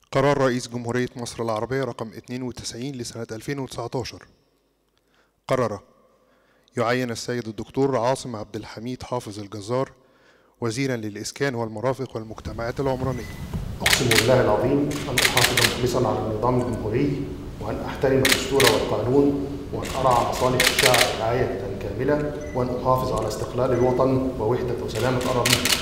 قرار رئيس جمهورية مصر العربية رقم 92 لسنة 2019 قرر يعين السيد الدكتور عاصم عبد الحميد حافظ الجزار وزيرا للإسكان والمرافق والمجتمعات العمرانية. أقسم بالله العظيم أن أحافظ مخلصا على النظام الجمهوري، وأن أحترم الدستور والقانون، وأن أرعى مصالح الشعب رعاية كاملة، وأن أحافظ على استقلال الوطن ووحدة وسلامة أراضيه.